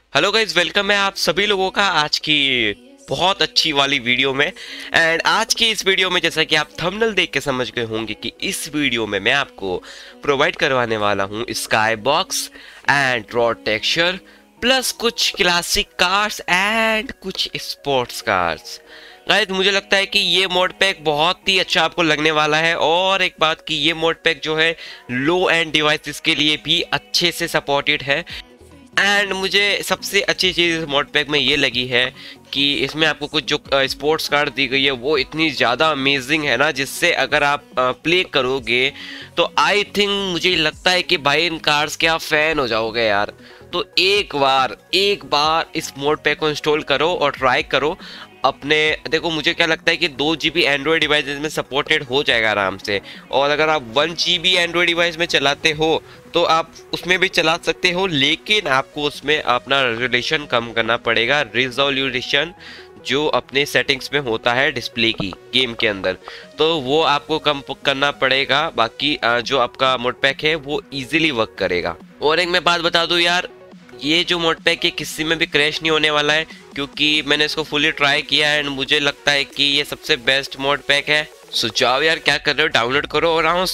Hello guys, welcome है आप सभी लोगों का आज की बहुत अच्छी वाली वीडियो में। एंड आज की इस वीडियो में जैसा कि आप थंबनेल देख के समझ गए होंगे कि इस वीडियो में मैं आपको प्रोवाइड करवाने वाला हूँ sky box and road texture plus कुछ क्लासिक कार्स एंड कुछ स्पोर्ट्स कार्स। गाइस मुझे लगता है कि ये मोड पैक बहुत ही अच्छा आपको लगने वाला है। और एक बात कि ये मोड पैक जो है लो एंड डिवाइसेस के लिए भी अच्छे से सपोर्टेड है। एंड मुझे सबसे अच्छी चीज़ इस मोड पैक में ये लगी है कि इसमें आपको कुछ जो स्पोर्ट्स कार्ड दी गई है वो इतनी ज़्यादा अमेजिंग है ना, जिससे अगर आप प्ले करोगे तो आई थिंक मुझे लगता है कि भाई इन कार्ड्स के आप फैन हो जाओगे यार। तो एक बार इस मोड पैक को इंस्टॉल करो और ट्राई करो अपने। देखो मुझे क्या लगता है कि 2 GB एंड्रॉयड डिवाइसेस में सपोर्टेड हो जाएगा आराम से। और अगर आप 1 GB एंड्रॉयड डिवाइस में चलाते हो तो आप उसमें भी चला सकते हो, लेकिन आपको उसमें अपना रेजोल्यूशन कम करना पड़ेगा। रिजोल्यूशन जो अपने सेटिंग्स में होता है डिस्प्ले की गेम के अंदर, तो वो आपको कम करना पड़ेगा। बाकी जो आपका मोड पैक है वो इजीली वर्क करेगा। और एक मैं बात बता दूं यार, ये जो मोड पैक है किसी में भी क्रैश नहीं होने वाला है, क्योंकि मैंने इसको फुली ट्राई किया है एंड मुझे लगता है कि ये सबसे बेस्ट मोड पैक है। सो जाओ यार, क्या कर रहे हो, डाउनलोड करो। और हाँ,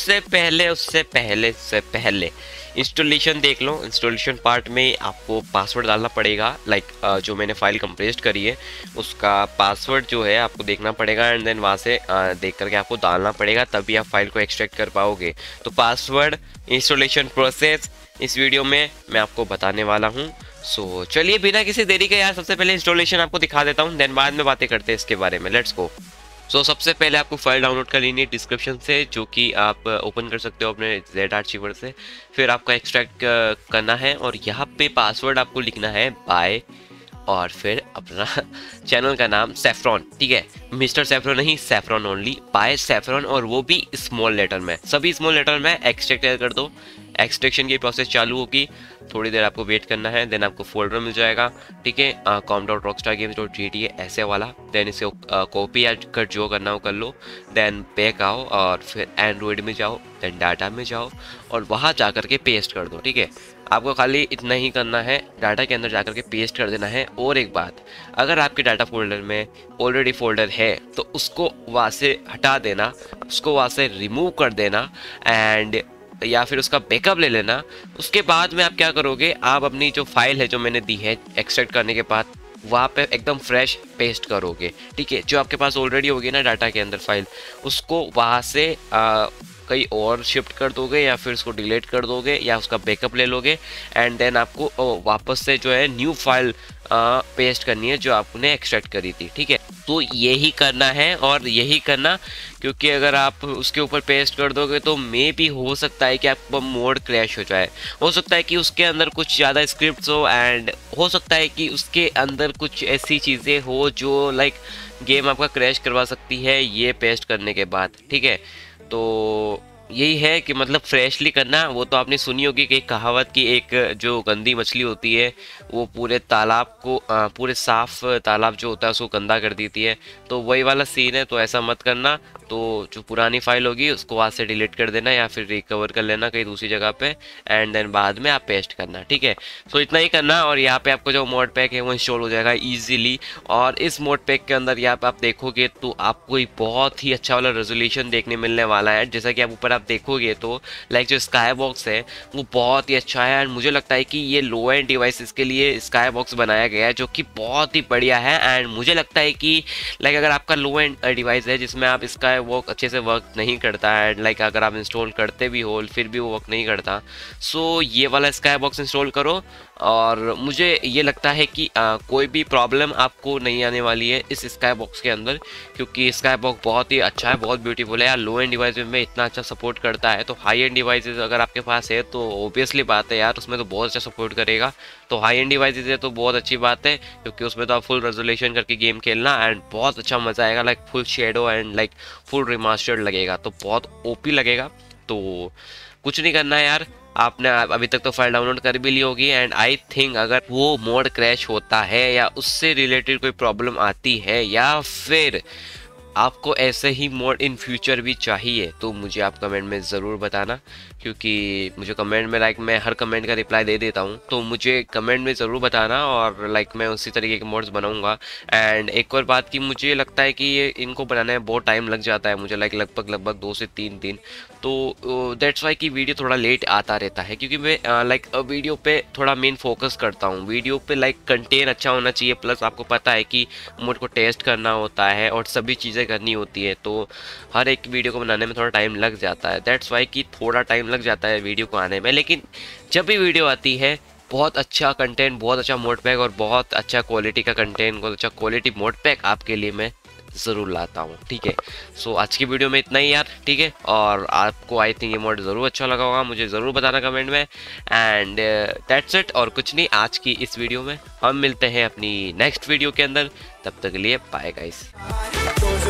उससे पहले इंस्टॉलेशन देख लो। इंस्टॉलेशन पार्ट में आपको पासवर्ड डालना पड़ेगा। जो मैंने फाइल कंप्रेस करी है उसका पासवर्ड जो है आपको देखना पड़ेगा एंड देन वहाँ से देख करके आपको डालना पड़ेगा, तभी आप फाइल को एक्सट्रैक्ट कर पाओगे। तो पासवर्ड, इंस्टॉलेशन प्रोसेस इस वीडियो में मैं आपको बताने वाला हूँ। सो चलिए बिना किसी देरी के यार सबसे पहले इंस्टॉलेशन आपको दिखा देता हूँ, देन बाद में बातें करते हैं इसके बारे में। Let's go. सबसे पहले आपको फाइल डाउनलोड कर लेनी है डिस्क्रिप्शन से, जो कि आप ओपन कर सकते हो अपने जेड आर्चिवर से। फिर आपको एक्सट्रैक्ट करना है और यहाँ पे पासवर्ड आपको लिखना है बाय, और फिर अपना चैनल का नाम सैफ्रॉन, ठीक है, मिस्टर सैफ्रॉन नहीं, सैफ्रॉन ओनली, बाय सैफ्रॉन, और वो भी स्मॉल लेटर में, सभी स्मॉल लेटर में। एक्सट्रैक्ट कर दो, एक्सट्रैक्शन की प्रोसेस चालू होगी, थोड़ी देर आपको वेट करना है, देन आपको फोल्डर मिल जाएगा, ठीक है, com.rockstargames.gta ऐसे वाला। देन इसे कॉपी या कर जो करना हो कर लो, देन बैक आओ और फिर एंड्रॉयड में जाओ, देन डाटा में जाओ और वहाँ जा कर के पेस्ट कर दो, ठीक है। आपको खाली इतना ही करना है, डाटा के अंदर जा कर के पेस्ट कर देना है। और एक बात, अगर आपके डाटा फोल्डर में ऑलरेडी फोल्डर है तो उसको वहाँ से हटा देना, उसको वहाँ से रिमूव कर देना एंड या फिर उसका बैकअप ले लेना। उसके बाद में आप क्या करोगे, आप अपनी जो फाइल है जो मैंने दी है एक्सट्रैक्ट करने के बाद वहाँ पे एकदम फ्रेश पेस्ट करोगे, ठीक है। जो आपके पास ऑलरेडी होगी ना डाटा के अंदर फाइल, उसको वहाँ से कहीं और शिफ्ट कर दोगे या फिर उसको डिलीट कर दोगे या उसका बैकअप ले लोगे एंड देन आपको वापस से जो है न्यू फाइल पेस्ट करनी है जो आपने एक्सट्रैक्ट करी थी, ठीक है। तो यही करना है और यही करना, क्योंकि अगर आप उसके ऊपर पेस्ट कर दोगे तो मे भी हो सकता है कि आपका मोड क्रैश हो जाए, हो सकता है कि उसके अंदर कुछ ज़्यादा स्क्रिप्ट्स हो एंड हो सकता है कि उसके अंदर कुछ ऐसी चीज़ें हो जो गेम आपका क्रैश करवा सकती है ये पेस्ट करने के बाद, ठीक है। तो यही है कि फ्रेशली करना। वो तो आपने सुनी होगी कि कहावत की, एक जो गंदी मछली होती है वो पूरे तालाब को पूरे साफ तालाब जो होता है उसको गंदा कर देती है, तो वही वाला सीन है। तो ऐसा मत करना। तो जो पुरानी फाइल होगी उसको वहाँ से डिलीट कर देना या फिर रिकवर कर लेना कहीं दूसरी जगह पे एंड देन बाद में आप पेस्ट करना, ठीक है। सो इतना ही करना और यहाँ पे आपको जो मोड पैक है वो इंस्टॉल हो जाएगा ईजिली। और इस मोड पैक के अंदर यहाँ पे आप देखोगे तो आपको एक बहुत ही अच्छा वाला रेजोल्यूशन देखने मिलने वाला है। जैसा कि आप ऊपर आप देखोगे तो जो स्काई बॉक्स है वो बहुत ही अच्छा है एंड मुझे लगता है कि ये लो एंड डिवाइसेस के लिए स्काई बॉक्स बनाया गया है, जो कि बहुत ही बढ़िया है। एंड मुझे लगता है कि अगर आपका लो एंड डिवाइस है जिसमें आप इसका वो अच्छे से वर्क नहीं करता है, अगर आप इंस्टॉल करते भी हो फिर भी वो वर्क नहीं करता, सो ये वाला स्काई बॉक्स इंस्टॉल करो। और मुझे ये लगता है कि कोई भी प्रॉब्लम आपको नहीं आने वाली है इस स्काई बॉक्स के अंदर, क्योंकि स्काई बॉक्स बहुत ही अच्छा है, बहुत ब्यूटीफुल है यार। लो एंड डिवाइस में इतना अच्छा सपोर्ट करता है, तो हाई एंड डिवाइसेस अगर आपके पास है तो ऑब्वियसली बात है यार उसमें तो बहुत अच्छा सपोर्ट करेगा। तो हाई एंड डिवाइसेस है तो बहुत अच्छी बात है, क्योंकि उसमें तो आप फुल रेजोल्यूशन करके गेम खेलना एंड बहुत अच्छा मजा आएगा, full shadow and full remastered लगेगा, तो बहुत ओपी लगेगा। तो कुछ नहीं करना है यार, आपने अभी तक तो फाइल डाउनलोड कर भी ली होगी एंड आई थिंक अगर वो मोड क्रैश होता है या उससे रिलेटेड कोई प्रॉब्लम आती है या फिर आपको ऐसे ही मोड इन फ्यूचर भी चाहिए तो मुझे आप कमेंट में ज़रूर बताना, क्योंकि मुझे कमेंट में लाइक मैं हर कमेंट का रिप्लाई दे देता हूँ, तो मुझे कमेंट में ज़रूर बताना और लाइक मैं उसी तरीके के मोड्स बनाऊँगा। एंड एक और बात कि मुझे लगता है कि ये इनको बनाने में बहुत टाइम लग जाता है मुझे, लाइक लगभग 2 से 3 दिन, तो दैट्स वाई कि वीडियो थोड़ा लेट आता रहता है, क्योंकि मैं लाइक वीडियो पे थोड़ा मेन फोकस करता हूँ। वीडियो पे लाइक कंटेंट अच्छा होना चाहिए, प्लस आपको पता है कि मोड को टेस्ट करना होता है और सभी चीज़ें करनी होती है, तो हर एक वीडियो को बनाने में थोड़ा टाइम लग जाता है। दैट्स वाई कि थोड़ा टाइम लग जाता है वीडियो को आने में, लेकिन जब भी वीडियो आती है बहुत अच्छा कंटेंट, बहुत अच्छा मोड पैक और बहुत अच्छा क्वालिटी का कंटेंट, बहुत अच्छा क्वालिटी मोड पैक आपके लिए मैं ज़रूर लाता हूँ, ठीक है। सो आज की वीडियो में इतना ही यार, ठीक है। और आपको आई थिंक ये मोड ज़रूर अच्छा लगा होगा, मुझे ज़रूर बताना कमेंट में। एंड दैट्स इट, और कुछ नहीं आज की इस वीडियो में। हम मिलते हैं अपनी नेक्स्ट वीडियो के अंदर, तब तक के लिए बाय गाइस।